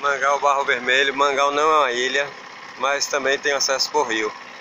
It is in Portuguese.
Mangal Barro Vermelho. Mangal não é uma ilha, mas também tem acesso por rio.